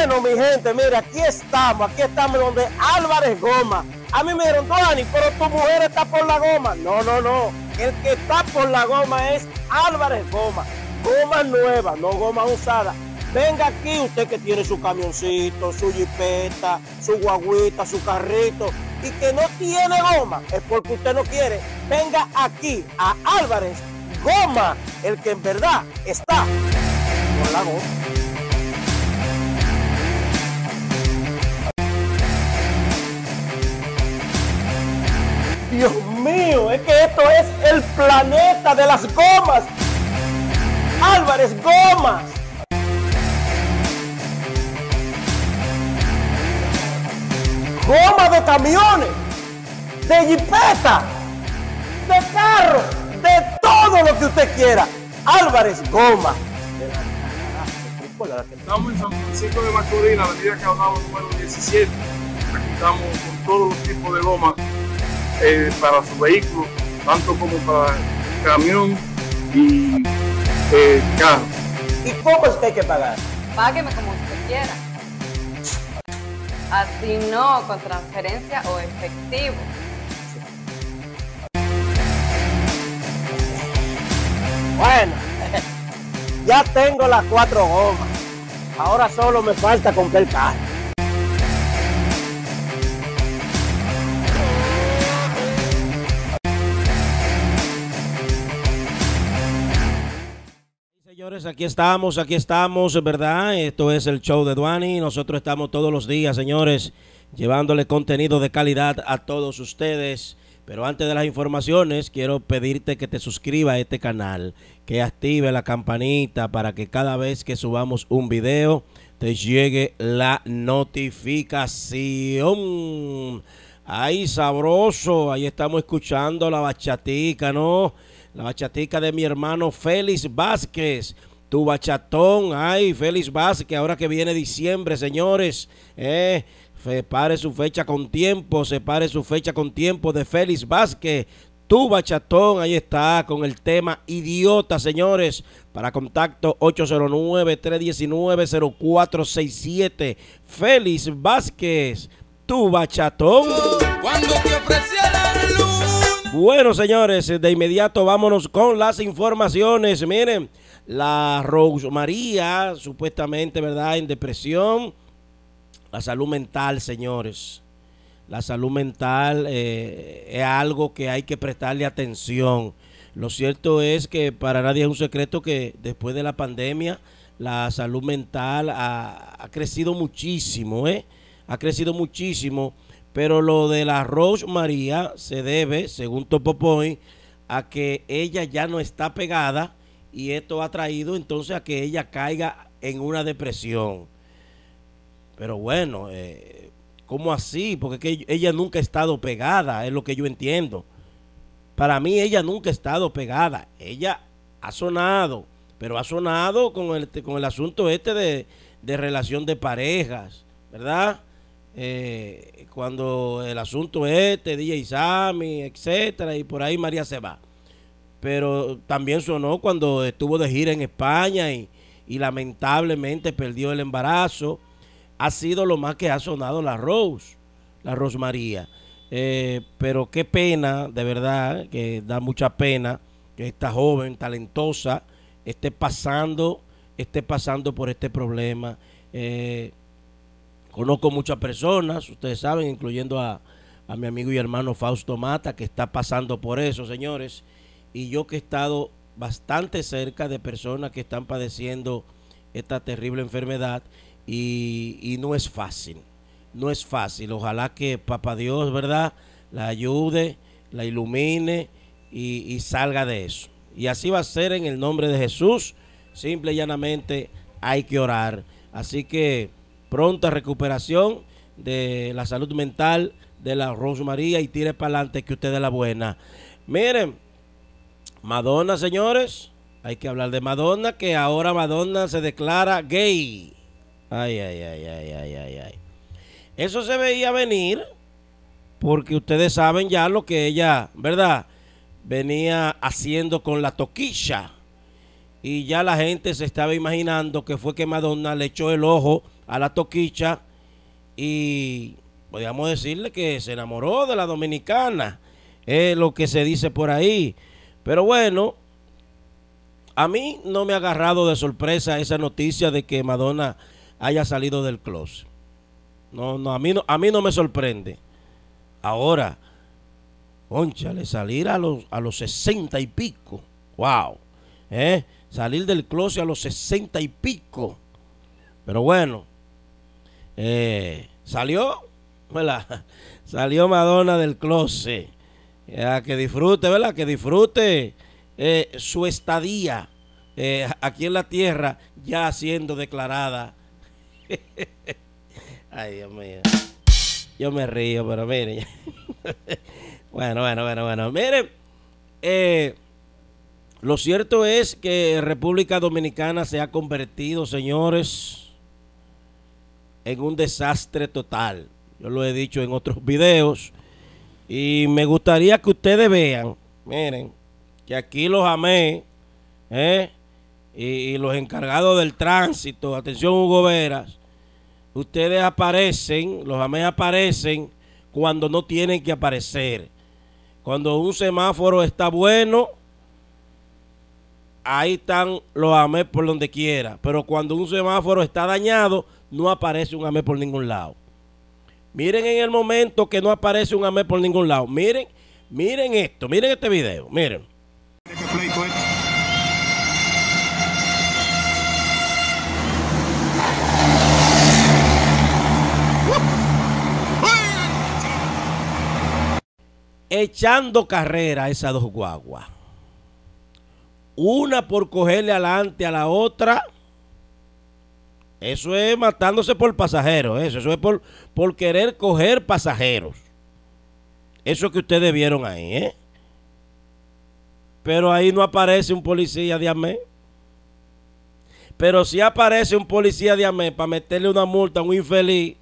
Bueno, mi gente, mira, aquí estamos donde Álvarez Goma. A mí me dijeron, Dani, pero tu mujer está por la goma. No, no, no. El que está por la goma es Álvarez Goma. Goma nueva, no goma usada. Venga aquí usted que tiene su camioncito, su jipeta, su guaguita, su carrito y que no tiene goma, es porque usted no quiere. Venga aquí a Álvarez Goma, el que en verdad está por la goma. Dios mío, es que esto es el planeta de las gomas. Álvarez Gomas. Goma de camiones, de jipeta, de carro, de todo lo que usted quiera. Álvarez Goma. Estamos en San Francisco de Macorís, la avenida Caudabo número 17. Aquí estamos con todos los tipos de gomas para su vehículo, tanto como para camión y carro. ¿Y cómo es que hay que pagar? Págueme como usted quiera. Así no, con transferencia o efectivo. Bueno, ya tengo las 4 gomas. Ahora solo me falta comprar el carro. Señores, aquí estamos, ¿verdad? Esto es el show de Duani. Nosotros estamos todos los días, señores, llevándole contenido de calidad a todos ustedes. Pero antes de las informaciones, quiero pedirte que te suscribas a este canal, que active la campanita para que cada vez que subamos un video te llegue la notificación. Ay, sabroso, ahí estamos escuchando la bachatica, ¿no? La bachatica de mi hermano Félix Vázquez, tu bachatón. Ay, Félix Vázquez, ahora que viene diciembre, señores, separe su fecha con tiempo, de Félix Vázquez, tu bachatón. Ahí está, con el tema Idiota, señores. Para contacto 809-319-0467. Félix Vázquez, tu bachatón. Cuando te ofreciera la luz. Bueno, señores, de inmediato vámonos con las informaciones. Miren, la Rose María, supuestamente, ¿verdad?, en depresión. La salud mental, señores. La salud mental es algo que hay que prestarle atención. Lo cierto es que para nadie es un secreto que después de la pandemia la salud mental ha crecido muchísimo, ha crecido muchísimo. Pero lo de la Rose María se debe, según Topopoint, a que ella ya no está pegada y esto ha traído entonces a que ella caiga en una depresión. Pero bueno, ¿cómo así? Porque es que ella nunca ha estado pegada, es lo que yo entiendo. Para mí ella nunca ha estado pegada. Ella ha sonado, pero ha sonado con el asunto de relación de parejas, ¿verdad? Cuando el asunto DJ Sammy, etcétera, y por ahí María se va. Pero también sonó cuando estuvo de gira en España y lamentablemente perdió el embarazo. Ha sido lo más que ha sonado la Rose María. Pero qué pena, de verdad, que da mucha pena que esta joven talentosa esté pasando por este problema. Conozco muchas personas, ustedes saben, incluyendo a mi amigo y hermano Fausto Mata, que está pasando por eso, señores. Y yo que he estado bastante cerca de personas que están padeciendo esta terrible enfermedad y no es fácil. No es fácil. Ojalá que Papá Dios, ¿verdad?, la ayude, la ilumine y salga de eso. Y así va a ser en el nombre de Jesús. Simple y llanamente hay que orar. Así que pronta recuperación de la salud mental de la Rose María y tire para adelante que usted es la buena. Miren, Madonna, señores, hay que hablar de Madonna, que ahora Madonna se declara gay. Ay. Eso se veía venir porque ustedes saben ya lo que ella, ¿verdad?, venía haciendo con la Toquilla. y ya la gente se estaba imaginando que fue que Madonna le echó el ojo a la toquicha y podríamos decirle que se enamoró de la dominicana, es lo que se dice por ahí. Pero bueno, a mí no me ha agarrado de sorpresa esa noticia de que Madonna haya salido del closet. No, a mí no me sorprende. Ahora, cónchale, salir a los 60 y pico. Wow. Salir del closet a los 60 y pico. Pero bueno, salió, ¿verdad? Salió Madonna del closet. Que disfrute, ¿verdad? Que disfrute su estadía aquí en la tierra, ya siendo declarada. Ay, Dios mío. Yo me río, pero miren. Bueno. Miren, lo cierto es que República Dominicana se ha convertido, señores, en un desastre total. Yo lo he dicho en otros videos. Y me gustaría que ustedes vean, miren, que aquí los AME y los encargados del tránsito, atención Hugo Veras, ustedes aparecen, los AME aparecen cuando no tienen que aparecer. Cuando un semáforo está bueno, ahí están los AME por donde quiera. Pero cuando un semáforo está dañado, no aparece un AME por ningún lado. Miren en el momento que no aparece un AME por ningún lado. Miren esto, miren este video, miren. Echando carrera a esas dos guaguas. Una por cogerle adelante a la otra. Eso es matándose por pasajeros, eso es por querer coger pasajeros. Eso que ustedes vieron ahí, Pero ahí no aparece un policía de AME. Pero sí aparece un policía de AME para meterle una multa a un infeliz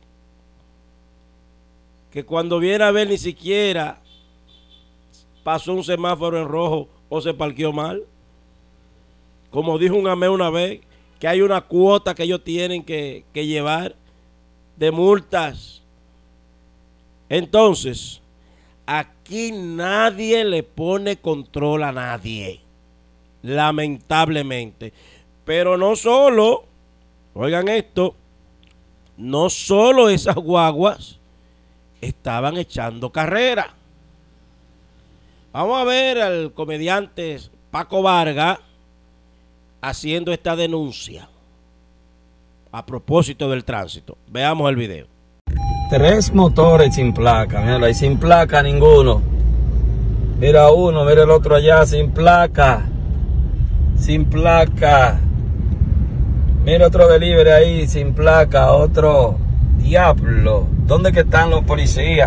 que cuando viene a ver ni siquiera pasó un semáforo en rojo o se parqueó mal. Como dijo un AME una vez, que hay una cuota que ellos tienen que llevar de multas. Entonces, aquí nadie le pone control a nadie, lamentablemente. Pero no solo, oigan esto, no solo esas guaguas estaban echando carrera. Vamos a ver al comediante Paco Vargas haciendo esta denuncia a propósito del tránsito. Veamos el video. 3 motores sin placa, mira, y sin placa ninguno. Mira uno, mira el otro allá, sin placa. Sin placa. Mira otro delivery ahí, sin placa, otro. Diablo, ¿dónde que están los policías?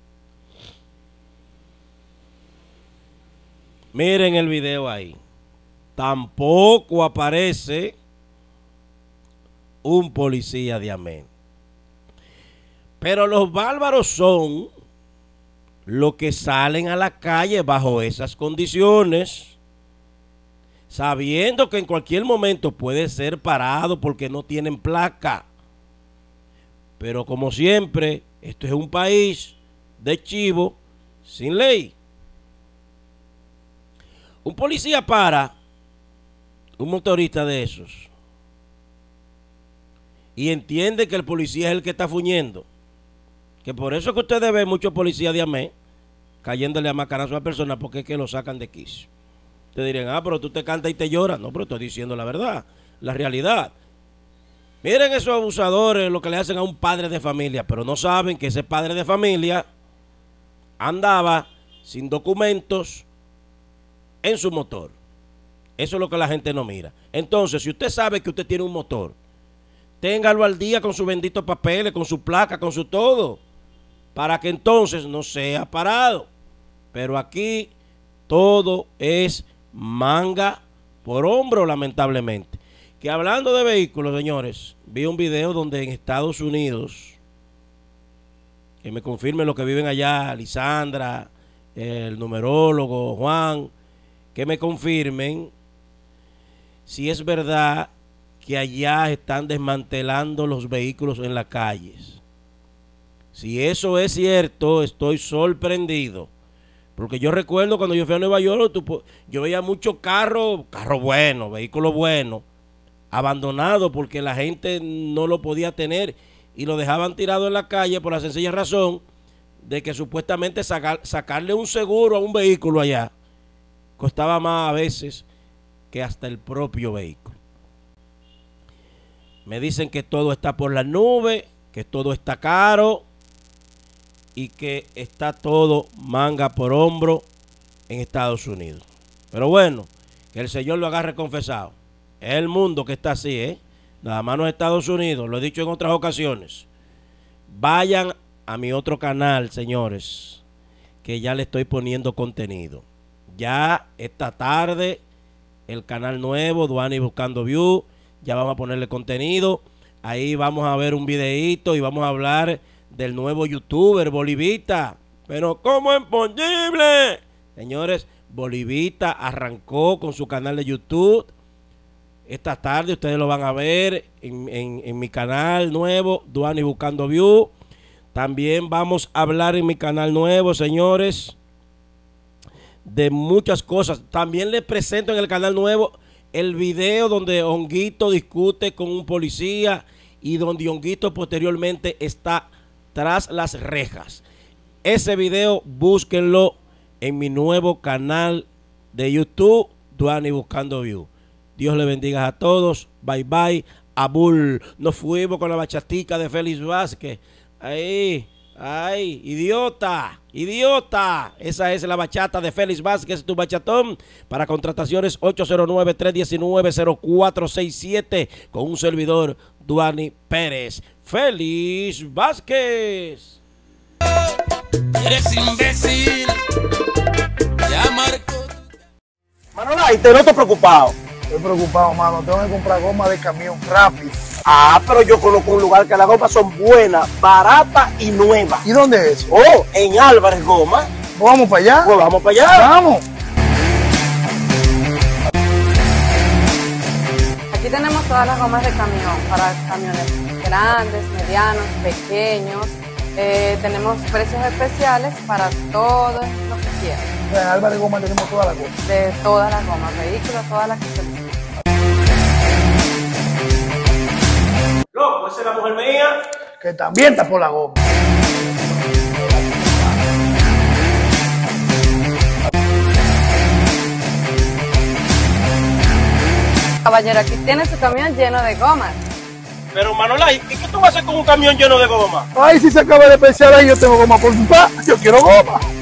Miren el video ahí. Tampoco aparece un policía de AME. Pero los bárbaros son los que salen a la calle bajo esas condiciones, sabiendo que en cualquier momento puede ser parado porque no tienen placa. Pero como siempre, esto es un país de chivo sin ley. Un policía para un motorista de esos y entiende que el policía es el que está fuñendo, que por eso que ustedes ven muchos policías de AME cayéndole a macanazo a la persona, porque es que lo sacan de quicio. Te dirían, pero tú te cantas y te lloras. No, pero estoy diciendo la verdad, la realidad. Miren esos abusadores, lo que le hacen a un padre de familia, pero no saben que ese padre de familia andaba sin documentos en su motor. Eso es lo que la gente no mira. Entonces, si usted sabe que usted tiene un motor, téngalo al día con sus benditos papeles, con su placa, con su todo, para que entonces no sea parado. Pero aquí todo es manga por hombro, lamentablemente. Que hablando de vehículos, señores, vi un video donde en Estados Unidos, que me confirmen los que viven allá, Lisandra, el numerólogo, Juan, que me confirmen, si es verdad que allá están desmantelando los vehículos en las calles. Si eso es cierto, estoy sorprendido. Porque yo recuerdo cuando yo fui a Nueva York, yo veía muchos carros buenos, vehículos buenos, abandonados porque la gente no lo podía tener y lo dejaban tirado en la calle por la sencilla razón de que supuestamente sacarle un seguro a un vehículo allá costaba más a veces que hasta el propio vehículo. Me dicen que todo está por las nubes, que todo está caro y que está todo manga por hombro en Estados Unidos. Pero bueno, que el Señor lo agarre confesado. Es el mundo que está así, nada más no es Estados Unidos, lo he dicho en otras ocasiones. Vayan a mi otro canal, señores, que ya le estoy poniendo contenido. Ya esta tarde, el canal nuevo, Duani Buscando View, ya vamos a ponerle contenido. Ahí vamos a ver un videíto y vamos a hablar del nuevo youtuber Bolivita. Pero ¿cómo es posible? Señores, Bolivita arrancó con su canal de YouTube. Esta tarde ustedes lo van a ver en mi canal nuevo, Duani Buscando View. También vamos a hablar en mi canal nuevo, señores, de muchas cosas. También les presento en el canal nuevo el video donde Honguito discute con un policía y donde Honguito posteriormente está tras las rejas. Ese video búsquenlo en mi nuevo canal de YouTube, Duani Buscando View. Dios le bendiga a todos. Bye bye. Abul. Nos fuimos con la bachatica de Félix Vázquez. Ahí. Ay, idiota, idiota. Esa es la bachata de Félix Vázquez, tu bachatón. Para contrataciones 809-319-0467 con un servidor, Duani Pérez. Félix Vázquez. Eres imbécil. Ya marcó. Manolay, te noto preocupado. Estoy preocupado, mano. Tengo que comprar goma de camión rápido. Ah, pero yo conozco un lugar que las gomas son buenas, baratas y nuevas. ¿Y dónde es eso? Oh, en Álvarez Goma. ¿Vamos para allá? Pues vamos para allá. Vamos. Aquí tenemos todas las gomas de camión, para camiones grandes, medianos, pequeños. Tenemos precios especiales para todo lo que quieran. En Álvarez Goma tenemos todas las gomas. De todas las gomas, vehículos, todas las que se necesitan. Loco, esa es la mujer mía. Que también está por la goma. Caballero, aquí tiene su camión lleno de gomas. Pero Manolay, ¿y qué tú vas a hacer con un camión lleno de goma? Ay, si se acaba de pensar ahí, yo tengo goma por mi pa. Yo quiero goma.